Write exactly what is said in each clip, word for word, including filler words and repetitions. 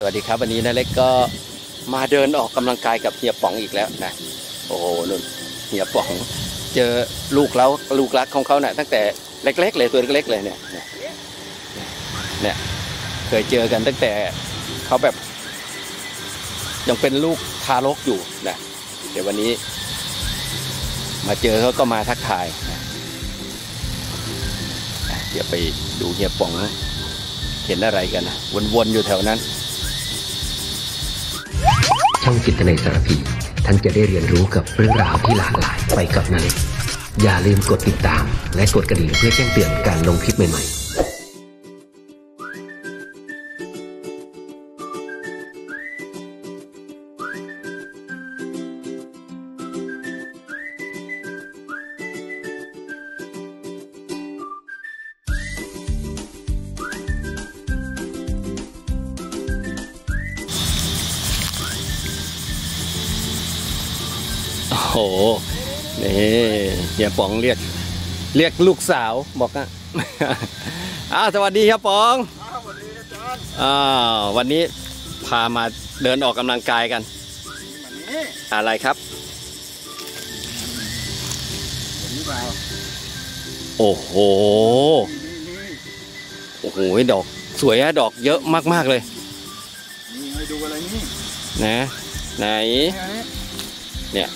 วัสดีครับวันนี้นะเล็กก็มาเดินออกกำลังกายกับเฮียป๋องอีกแล้วนะโอ้โหนุ่นเฮียป๋องเจอลูกแล้วลูกรักของเขาเนี่ยตั้งแต่เล็กๆเลยตัวเล็กๆเลยเนี่ยเนี่ยเคยเจอกันตั้งแต่เขาแบบยังเป็นลูกทารกอยู่นะเดี๋ยววันนี้มาเจอเขาก็มาทักทายนะเดี๋ยวไปดูเฮียป๋องเห็นอะไรกันนะวนๆอยู่แถวนั้นช่องจิตในสารพีท่านจะได้เรียนรู้กับเรื่องราวที่หลากหลายไปกับนาเล็กอย่าลืมกดติดตามและกดกระดิ่งเพื่อแจ้งเตือนการลงคลิปใหม่ๆโอ้โหนี่เฮียป๋องเรียกเรียกลูกสาวบอกนะอ้าวสวัสดีเฮียป๋องสวัสดีอาจารย์อ้าววันนี้พามาเดินออกกำลังกายกันอะไรครับโอ้โหโอ้โหดอกสวยอะดอกเยอะมากๆเลยนี่ให้ดูอะไรนี่นะไหนเนี่ย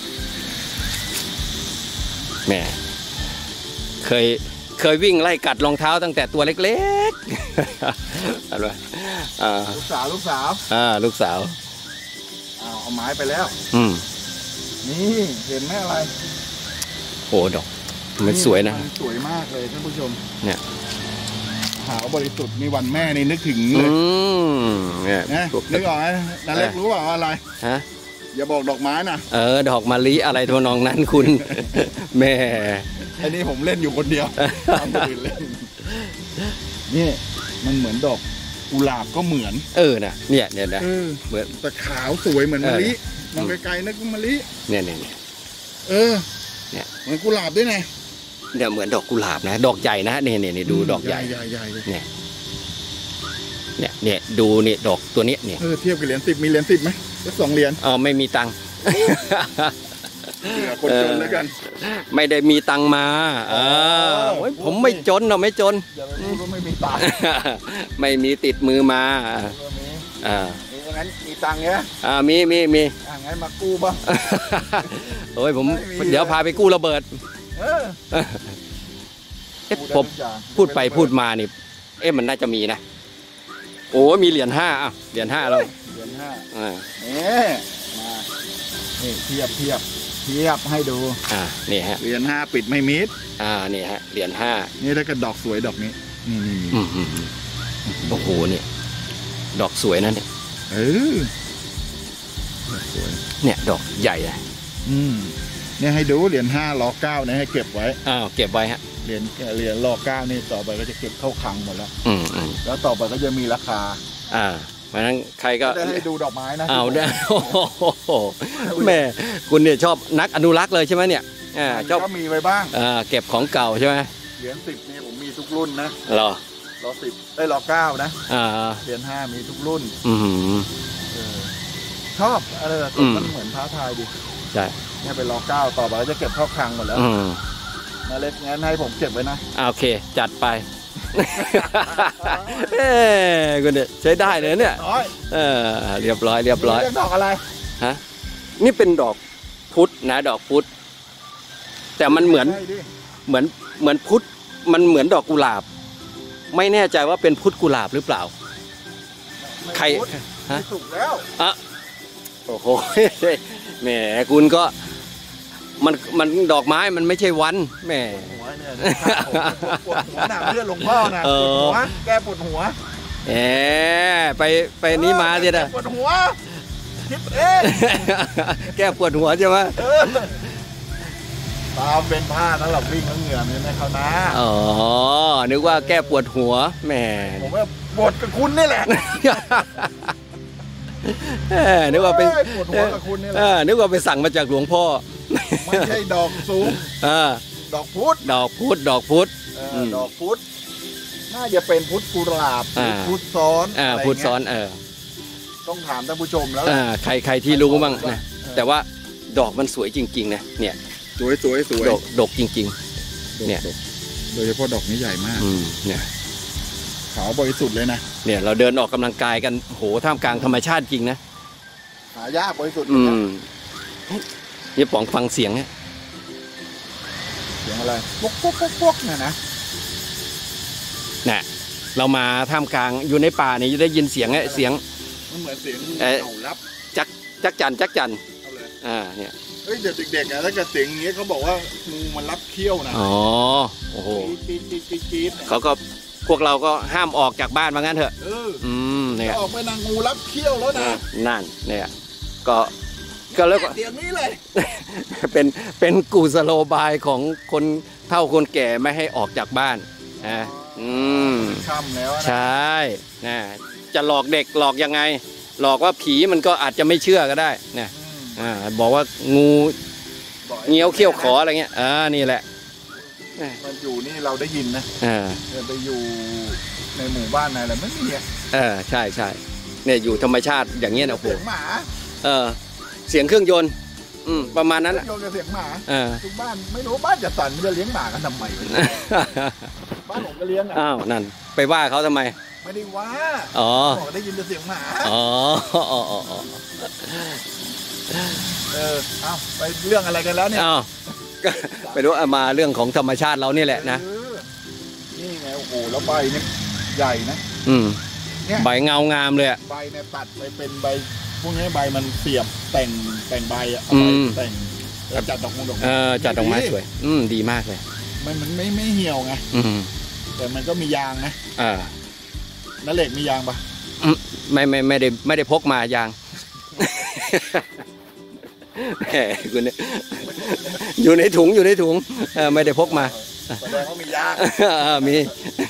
แม่เคยเคยวิ่งไล่กัดรองเท้าตั้งแต่ตัวเล็กๆอะไรลูกสาวลูกสาวอ่าลูกสาวเอาเอาไม้ไปแล้วอืมนี่เห็นไหมอะไรโอ้ดอกมันสวยนะสวยมากเลยท่านผู้ชมเนี่ยขาวบริสุทธิ์มีวันแม่นี่นึกถึงเลยเนี่ยนึกออกไหมนาเล็กรู้ว่าอะไรฮะอย่าบอกดอกไม้นะเออดอกมะลิอะไรทำนองนั้นคุณแม่อันนี้ผมเล่นอยู่คนเดียวทำคนอื่นเล่นนี่มันเหมือนดอกกุหลาบก็เหมือนเออนะเนี่ยเนี่ยนะเหมือนแต่ขาวสวยเหมือนมะลิมองไกลๆนึกว่ามะลิเนี่ยเนี่ยเออเนี่ยเหมือนกุหลาบด้วยไงเนี่ยเหมือนดอกกุหลาบนะดอกใหญ่นะเนี่ยเนี่ยดูดอกใหญ่ใหญ่เนี่ยเนี่ยเนี่ยดูนี่ดอกตัวนี้เนี่ยเออเทียบกับเหรียญสิบมีเหรียญสิบไหมสักสองเหรียญอ๋อไม่มีตังค์คนจนแล้วกันไม่ได้มีตังค์มาเออผมไม่จนเราไม่จนไม่มีตังค์ไม่มีติดมือมาอ่างั้นมีตังค์เนี้ยอ่ามีมีมีอ่างั้นมากู้ป่ะโอ้ยผมเดี๋ยวพาไปกู้ระเบิดเอ๊ะผมพูดไปพูดมานี่เอ๊ะมันน่าจะมีนะโอ้มีเหรียญห้าอ่ะเหรียญห้าเราเหรียญห้าอ่านี่มานี่เทียบเทียบเทียบให้ดูอ่านี่ฮะเหรียญห้าปิดไม่มิดอ่านี่ฮะเหรียญห้านี่ถ้าเกิดดอกสวยดอกนี้นี่นี่โอ้โหเนี่ยดอกสวยนะเนี่ยเออสวยเนี่ยดอกใหญ่เลยอืมเนี่ยให้ดูเหรียญห้าล้อเก้าเนี่ยให้เก็บไว้อ้าวเก็บไว้ฮะเหรียญเหรียญล้อเก้านี่ต่อไปก็จะเก็บเข้าคลังหมดแล้วอืมแล้วต่อไปก็จะมีราคาอ่าเพราะนั้นใครก็ได้ให้ดูดอกไม้นะเอาได้โอ้โหแม่คุณเนี่ยชอบนักอนุรักษ์เลยใช่ไหมเนี่ยอ่าชอบก็มีไว้บ้างอ่าเก็บของเก่าใช่ไหมเหรียญสิบนี่ผมมีทุกรุ่นนะหรอล้อสิบได้ล้อเก้านะอ่าเหรียญห้ามีทุกรุ่นอืมชอบอะไรแบบมันเหมือนท้าทายดิใช่เนี่ยเป็นล้อเก้าต่อไปจะเก็บเข้าคลังหมดแล้วมาเล็กงั้นให้ผมเก็บไว้นะโอเคจัดไปเอ้คุณเนี่ยใช้ได้เลยเนี่ยเออเรียบร้อยเรียบร้อยดอกอะไรฮะนี่เป็นดอกพุธนะดอกพุธแต่มันเหมือนเหมือนเหมือนพุธมันเหมือนดอกกุหลาบไม่แน่ใจว่าเป็นพุธกุหลาบหรือเปล่าใครฮะสุกแล้วอ่ะโอ้โหแหมคุณก็มันมันดอกไม้มันไม่ใช่วันแหมหัวเนี่ยปวดหัวหนักเลือดลงพ่อนะปวดหัวแกปวดหัวแหมไปไปนี้มาสินะปวดหัวคิดเองแกปวดหัวใช่ไหมตามเป็นผ้าสำหรับวิ่งเหงื่อนี่ไม่เข้านะอ๋อนึกว่าแกปวดหัวแหมผมว่าปวดกับคุณนี่แหละนึกว่าเป็นปวดหัวกับคุณนี่แหละนึกว่าไปสั่งมาจากหลวงพ่อไม่ใช่ดอกสูงดอกพุธดอกพุธดอกพุธดอกพุธน่าจะเป็นพุธกุหลาบพุธซ้อนพุธซ้อนเออต้องถามท่านผู้ชมแล้วอ่าใครใครที่รู้บ้างนะแต่ว่าดอกมันสวยจริงๆนะเนี่ยสวยสวยสวยดอกดอกจริงๆเนี่ยโดยเฉพาะดอกนี้ใหญ่มากอืมเนี่ยขาวบริสุทธิ์เลยนะเนี่ยเราเดินออกกำลังกายกันโหท่ามกลางธรรมชาติจริงนะหายากบริสุทธิ์อืนะมนี่ป๋องฟังเสียงเนี่ยเสียงอะไรพวกพวกพวกพวกเนี่ยนะน่ะเรามาท่ามกลางอยู่ในป่าเนี่ยจะได้ยินเสียงไอ้เสียงมันเหมือนเสียงเอ๊ะเห่ารับจักจักจันจักจันเอาเลยอ่าเนี่ยเฮ้ยเด็กเด็กๆอะถ้าเกิดเสียงอย่างเงี้ยเขาบอกว่างูมันรับเขี้ยวนะอ๋อโอ้โหจี๊ดจี๊ดจี๊ดจี๊ดเนี่ยเขาก็พวกเราก็ห้ามออกจากบ้านว่างั้นเถอะเอออืมเนี่ยจะออกไปนางงูรับเขี้ยวแล้วนะอ่านั่นเนี่ยก็ก็แล้วก็เสียงนี้เลยเป็นเป็นกุศโลบายของคนเฒ่าคนแก่ไม่ให้ออกจากบ้านนะอืมค่ำแล้วนะใช่นะจะหลอกเด็กหลอกยังไง หลอกว่าผีมันก็อาจจะไม่เชื่อก็ได้นะอืมอ่าบอกว่างูบอกให้เงี้ยวเขี้ยวขออะไรเงี้ยอ่านี่แหละมันอยู่นี่เราได้ยินนะอ่าเดินไปอยู่ในหมู่บ้านในอะไรไม่มีอะเออใช่ใช่เนี่ยอยู่ธรรมชาติอย่างเงี้ยนะโอ้โหเสียงหมาเออเสียงเครื่องยนต์อืมประมาณนั้นอ่ะโยนกับเสียงหมาเออทุกบ้านไม่รู้บ้านจัดสรรมันจะเลี้ยงหมากันทำไมวะบ้านผมก็เลี้ยงอ่ะอ้าวนั่นไปว่าเขาทำไมไม่ได้ว่าอ๋อบอกได้ยินแต่เสียงหมาอ๋ออ๋ออ๋ออ๋อเออเอาไปเรื่องอะไรกันแล้วเนี่ยอ้าวก็ไปรู้เอามาเรื่องของธรรมชาติเรานี่แหละนะเออนี่ไงโอ้โหแล้วใบเนี่ยใหญ่นะอืมเนี่ยใบเงางามเลยอ่ะใบเนี่ยตัดไปเป็นใบพวกนี้ใบมันเสียบแต่งแต่งใบอะเอาอืใบมแต่งแล้วจัดดอกมงดอกไม้เออจัดดอกไม้สวย อืมดีมากเลยมันมันไม่ไม่เหี่ยวไงอืมแต่มันก็มียางนะอ่านั่นเหล็กมียางปะไม่ไม่ไม่ได้ไม่ได้พกมายาง แหมคุณเนี่ยอยู่ในถุงอยู่ในถุงเออไม่ได้พกมาแสดงว่ามียางเออมี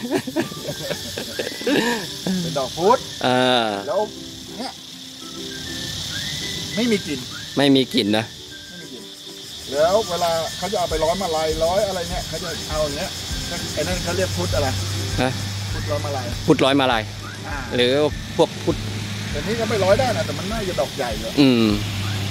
เป็นดอกพุธเออแล้วเนี่ยไม่มีกลิ่นไม่มีกลิ่นนะไม่มีกลิ่นแล้วเวลาเขาจะเอาไปร้อยมาลายร้อยอะไรเนี่ยเขาจะเอาอย่างเงี้ยไอ้นั่นเขาเรียกพุธอะไรฮะพุธร้อยมาลายพุทธร้อยมาลายอ่าหรือพวกพุทธแต่นี้ก็ไม่ร้อยได้นะแต่มันน่าจะดอกใหญ่เลยอืม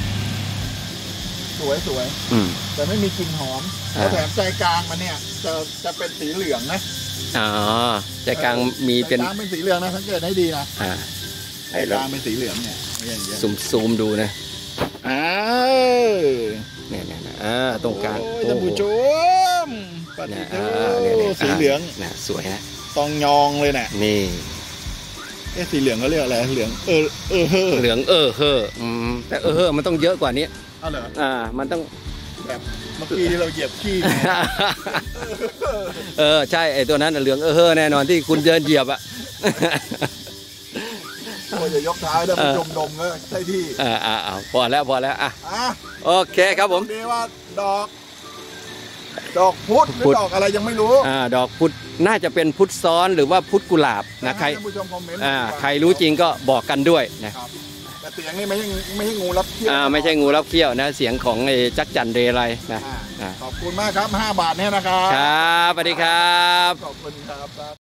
สวยสวยอืมแต่ไม่มีกลิ่นหอมอ่าแล้วแถมใจกลางมันเนี่ยจะจะเป็นสีเหลืองนะอ๋อใจกลางมีเป็นใจกลางเป็นสีเหลืองนะสังเกตให้ดีนะอ่าใจกลางเป็นสีเหลืองเนี่ยอย่างเงี้ยซูมซูมดูนะอ้าวเนี่ยเนี่ยเนี่ยอ่าตรงกลางโอ้ยโอ้ท่านโหผู้ชมปฏิเนี่ยโทอ่าเนี่ยเนี่ยสีเหลืองนะสวยนะตองยองเลยน่ะนี่เอ๊ะสีเหลืองเขาเรียกอะไรเหลืองเออเออเฮ้อเหลืองเออเฮ้ออืมแต่เออเฮ้อมันต้องเยอะกว่านี้เอาเหรออ่ามันต้องแบบเมื่อกี้ที่เราเหยียบขี้เออใช่ไอตัวนั้นน่ะเหลืองเออเฮ้อแน่นอนที่คุณเดินเหยียบอ่ะโอ้ยอย่ายกเท้าให้ท่านผู้ชมดมก็ใช่ที่อ่าอ่าอ่าพอแล้วพอแล้วอ่ะอ่ะโอเคครับผมดีว่าดอก ดอกพุธหรือพุธดอกอะไรยังไม่รู้อ่าดอกพุธน่าจะเป็นพุธซ้อนหรือว่าพุธกุหลาบนะใครให้ท่านผู้ชมคอมเมนต์อ่าดีกว่าใครรู้จริงก็บอกกันด้วยนะครับแต่เสียงนี่ไม่ใช่ไม่ใช่งูรับเขี้ยวอ่าไม่ใช่งูรับเขี้ยวนะเสียงของไอ้จักจันเรไรนะอ่าอ่าขอบคุณมากครับห้าบาทเนี่ยนะครับครับสวัสดีครับขอบคุณครับ